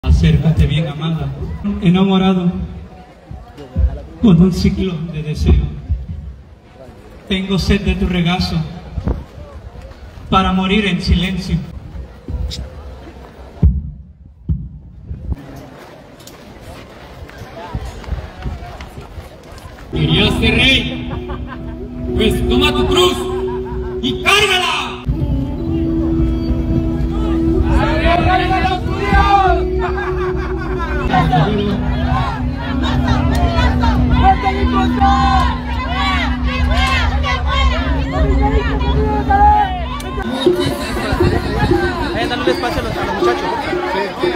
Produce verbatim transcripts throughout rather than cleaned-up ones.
Acércate bien, amada, enamorado, con un ciclón de deseo. Tengo sed de tu regazo, para morir en silencio. ¿Querías ser rey? Pues toma tu cruz y cárgala. Eh, dale espacio a los, a los muchachos. Sí.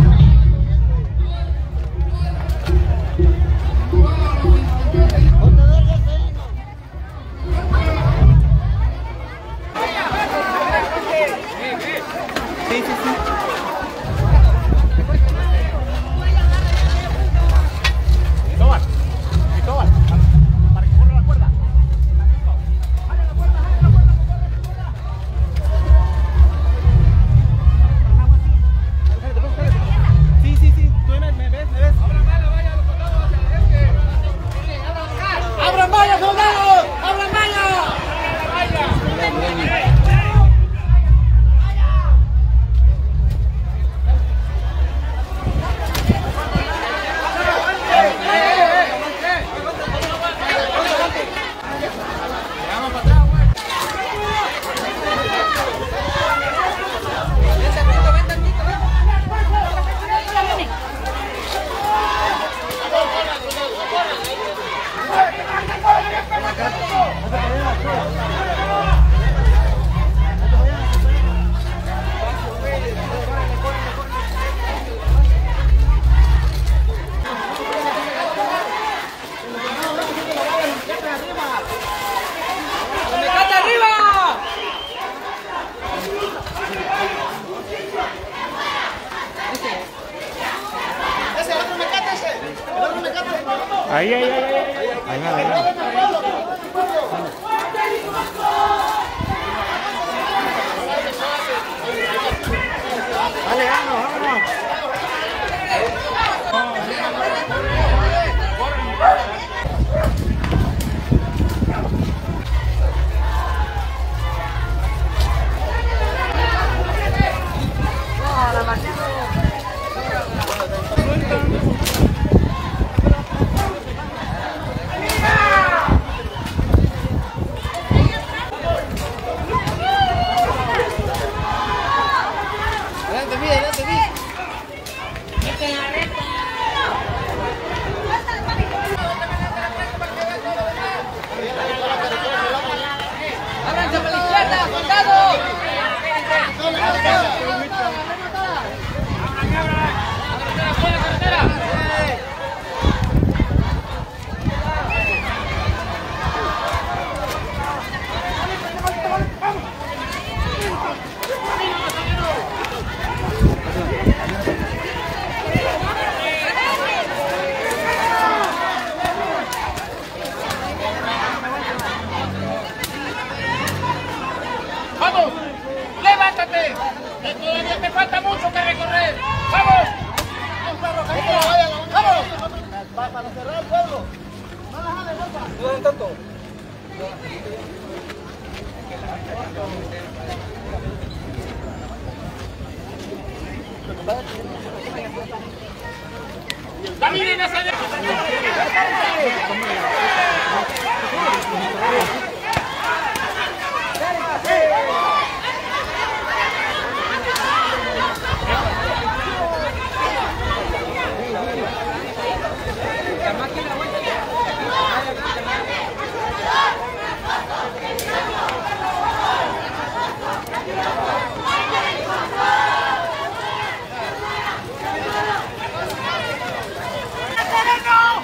Ahí, ahí, ahí, ahí, ahí, ahí, ahí. Dale, vámonos, vámonos. ¡Vamos! ¡Levántate! ¡Que todavía te falta mucho que recorrer! ¡Vamos! ¡Vamos! Para cerrar el pueblo. ¿No dan tanto? ¡Caminen hacia allá! ¡No!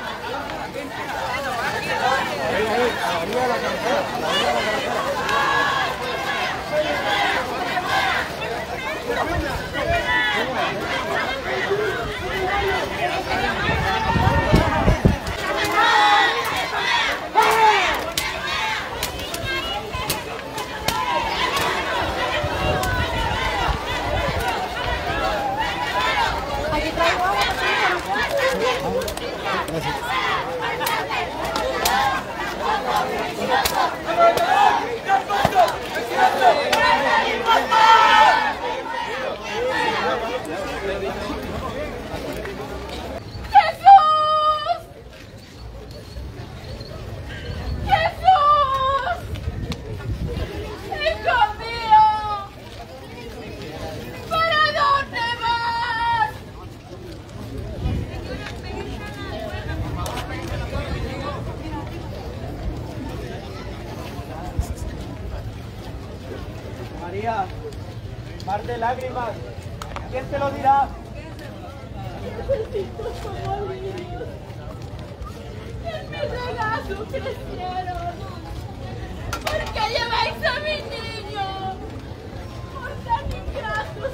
María, mar de lágrimas, ¿quién te lo dirá? Necesito morir. En mi regazo crecieron. ¿Por qué lleváis a mi niño? Por tan ingratos.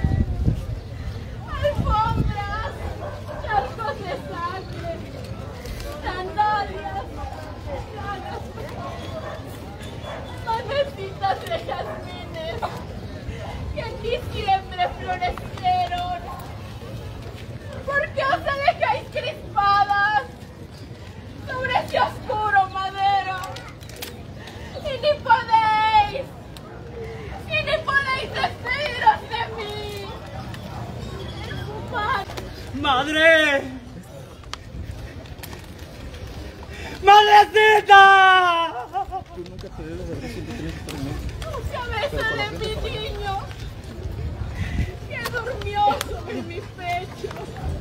Alfombras, charcos de sangre, sandalias, llagas, manecitas de jazmines que en diciembre florecieron. ¿Por qué os dejáis crispadas sobre ese oscuro madero? Y ni podéis, y ni podéis deciros de mí. ¡Madre! ¡Madrecita! Cabeza de mi niño que durmió sobre mi pecho.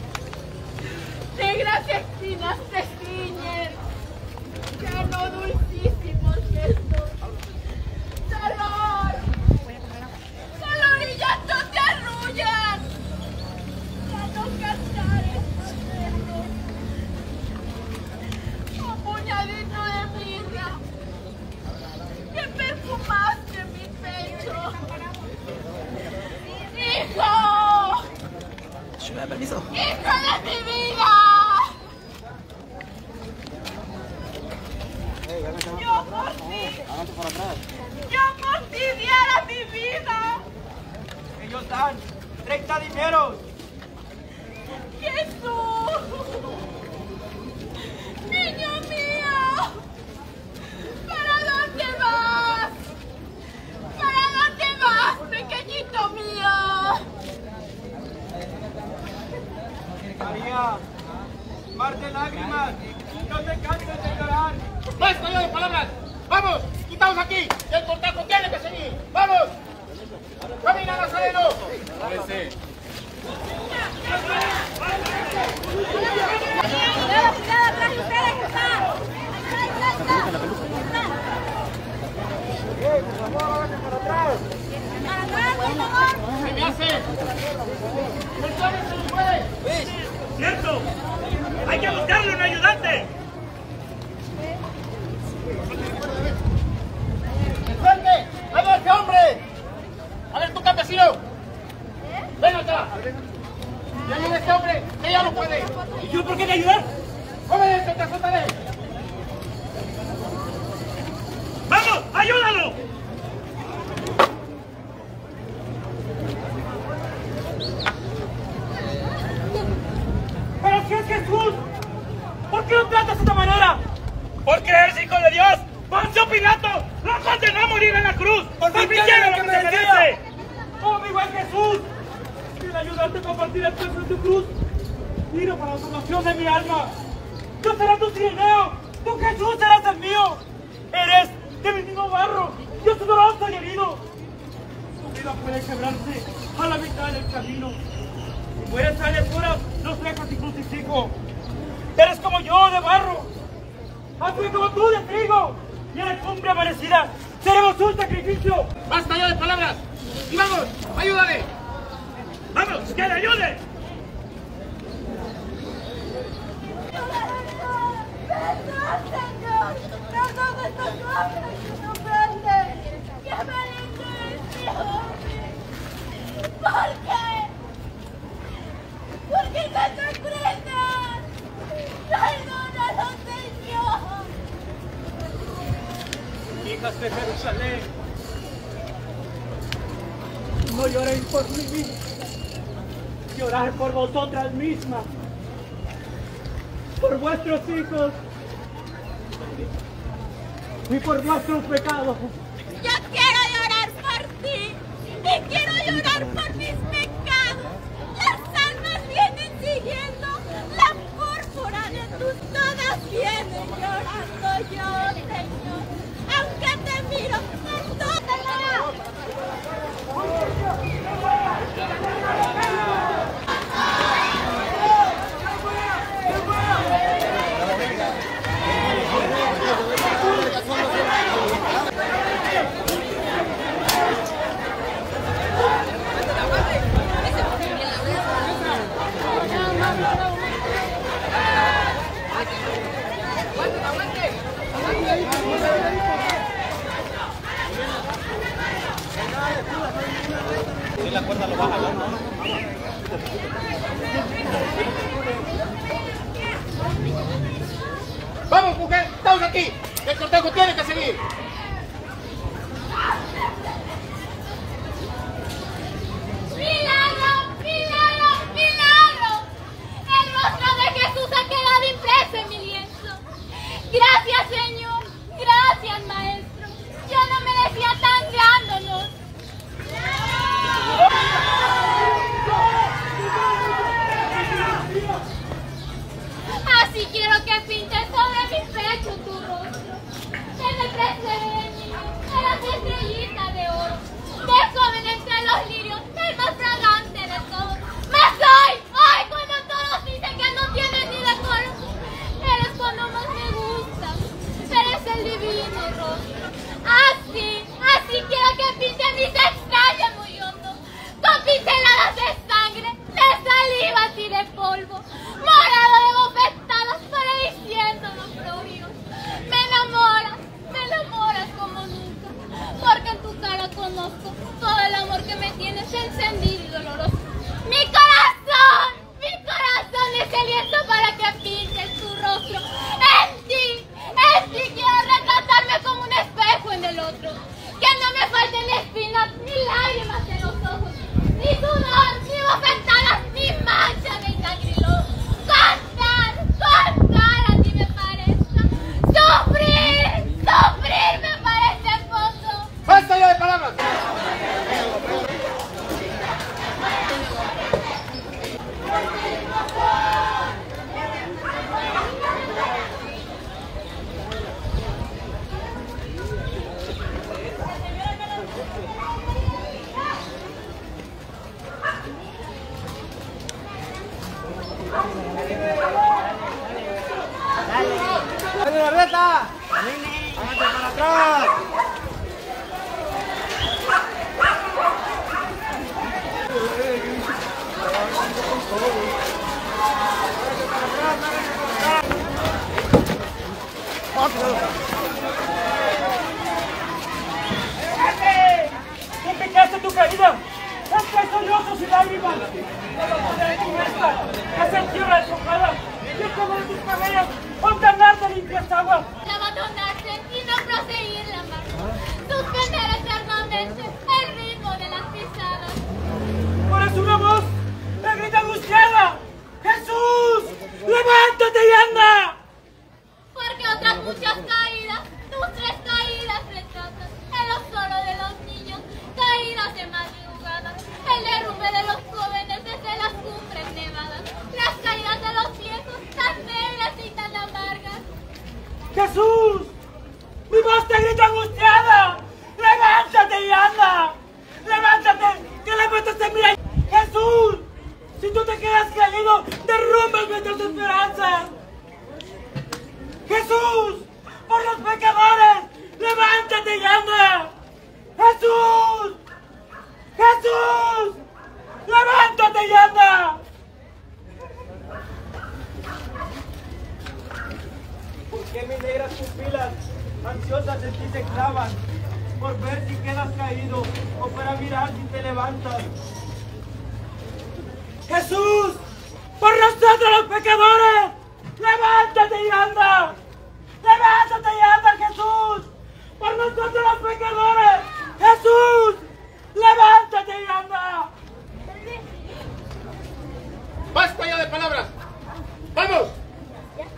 Negras espinas te ciñen, ya no dulcísimos gestos. Dolor, dolor y llanto te arrullan. Ya no cantares maternos. Un puñadito de mirra que perfumaste mi pecho. ¡Hijo! Permiso. ¡Hijo de mi vida! Yo por ti, yo por ti diera mi vida. Ellos dan treinta dineros. Jesús, niño mío, ¿para dónde vas? ¿Para dónde vas, pequeñito mío? María, mar de lágrimas, no te canses de llorar. ¡Basta ya de palabras! ¡Vamos! ¡Quitaos aquí! ¡El cortajo tiene que seguir! ¡Vamos! ¡Camina, Nazareno! ¡Cuidado, cuidado, atrás de ustedes, que está! ¡Ahí está, ahí está! ¡Eh, por favor, háganse para atrás! ¡Para atrás, por favor! ¡Se me hace! ¡Personas se nos puede! ¡Cierto! ¡Hay que buscarle un ayudante! ¡Enfrente! ¡Ahí va ese hombre! A ver, tú, campesino. ¡Ven acá! ¡Ya viene este hombre! ¡Que ya no puede! ¿Y yo por qué te ayudar? ¡Obedece, te azotaré! ¡Vamos! ¡Ayúdalo! ¡Pero si es Jesús! ¿Por qué lo tratas de esta manera? ¡Por creerse hijo de Dios! ¡Poncio Pilato lo condenó a morir en la cruz! ¡Por fin quiere lo que se merece! ¡Oh, mi buen Jesús! quiero ayudarte a compartir el peso de tu cruz. Mira para la salvación de mi alma. Yo seré tu cirineo, tú Jesús serás el mío. Eres de mi mismo barro, yo sudoroso y herido. Tu vida puede quebrarse a la mitad del camino. Si mueres sale fuera, no dejas sin crucifijo. Eres como yo de barro, así como tú de trigo. Y en la cumbre amanecida seremos un sacrificio. ¡Basta ya de palabras! ¡Y vamos! ¡Ayúdale! ¡Vamos, que le ayude! ¡Perdón, Señor! ¡Perdón estos hombres que no prenden! ¡Qué valiente es mi hombre! ¿Por qué? ¿Por qué tanto prenden? ¡Perdónalo, Señor! Hijas de Jerusalén, no lloréis por mí, llorar por vosotras mismas. por vuestros hijos y por vuestros pecados. Yo quiero llorar por ti y quiero llorar por mis pecados. Las almas vienen siguiendo la púrpura de tus todas, vienen llorando yo, Señor, aunque te miro en toda la... Si la cuerda lo baja, ¿no? ¡Vamos, mujer! ¡Estamos aquí! ¡El cortejo tiene que seguir! ¡Milagro! ¡Milagro! ¡Milagro! El rostro de Jesús ha quedado impreso en mi lienzo. Gracias, Señor. Gracias, Maestro. Yo no merecía tan gran honor. Así quiero que pintes sobre mi pecho tu rostro. Que me precede de niño, eras estrellita de oro. De joven entre los lirios, el más fragante de todos. ¡Mas hoy! ¡Hoy! Cuando todos dicen que no tienes ni decoro, eres cuando más me gusta. Eres el divino rostro. Así, así quiero que pintes mis extrañas muy hondo, con pinceladas de sangre, de salivas y de polvo, morado de bofetadas para diciendo los floridos. Me enamoras, me enamoras como nunca, porque en tu cara conozco todo el amor que me tienes encendido y doloroso. ¡Mi corazón! ¡Mi corazón es el lienzo para que pintes tu rostro! ¡En ti! ¡En ti quiero retratarme como un espejo en el otro! ¡Que no me falten espinas ni lágrimas en los ojos! ¡Ni sudor, ni bofetadas, ni mancha de sangrilón! ¡Contar! ¡Contar! A ti me parezca ¡sufrir! ¡Sufrir me parece poco! ¡Basta ya de palabras! ¡Dale la reta! ¡Hágate para atrás! ¿Qué picaste tu caída? ¡Entre sollozos y lágrimas! ¡No lo podré con esta! ¡Es el tierra deshojada! ¡Yo como de tus cabellos! ¡Condenarte limpias aguas! De abandonarse y no proseguir la marcha. Suspender eternamente el ritmo de las pisadas. ¡Por eso una voz me grita angustiada! ¡Jesús! ¡Levántate y anda! Porque otras muchas caídas, tus tres caídas retratas. El osoro de los niños, caídas de madrugada. El derrumbe de los jóvenes desde las cumbres nevadas. Las caídas de los viejos, tan negras y tan amargas. ¡Jesús! ¡Mi voz te grita angustiada! ¡Levántate y anda! ¡Levántate! ¡Que levántate, mira! ¡Jesús! Si tú te quedas caído, derrumbas nuestras esperanzas. ¡Jesús! ¡Por los pecadores! ¡Levántate y anda! ¡Jesús! ¡Jesús! ¡Levántate y anda! ¿Por qué mis negras pupilas ansiosas en ti se clavan? Por ver si quedas caído o para mirar si te levantas. ¡Jesús! ¡Por nosotros los pecadores! ¡Levántate y anda! ¡Levántate y anda, Jesús! ¡Por nosotros los pecadores! ¡Jesús! ¡Levántate y anda! ¡Basta ya de palabras! ¡Vamos!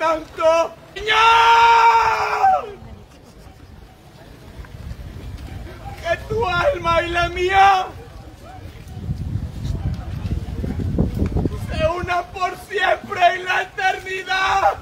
blanco. ¡Señor! Que tu alma y la mía se unan por siempre en la eternidad.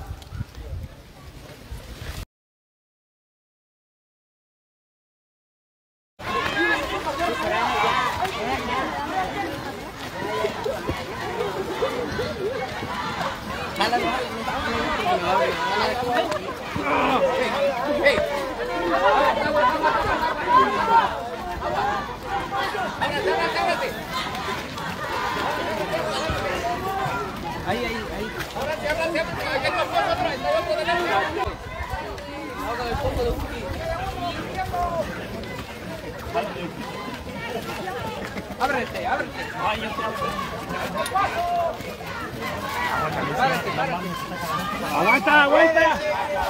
Ahí, ahí, ahí. Ábrate, ábrate, ábrate. Aquí está el fondo atrás. Está abajo de la Ahora del fondo de whisky. Ábrete, ábrete. Ay, yo te Párate, párate. Aguanta, aguanta.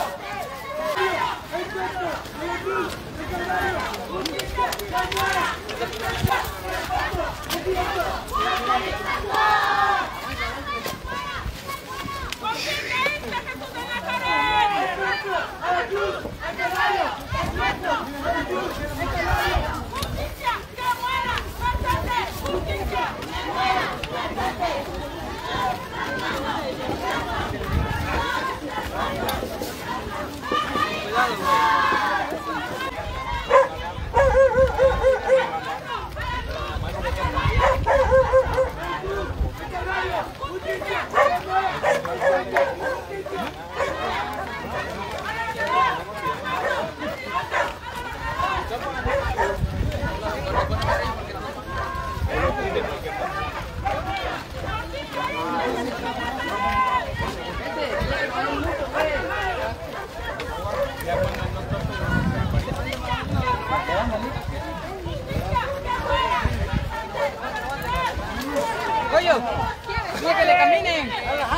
Coyo, dile que le caminen.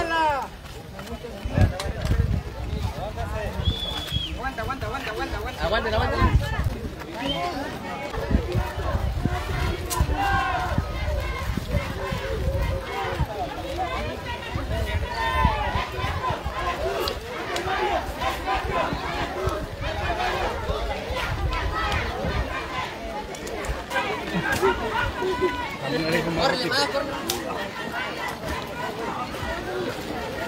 Aguanta, aguanta, aguanta, aguanta, aguanta. Aguanta, aguanta. Córrele más, córrele.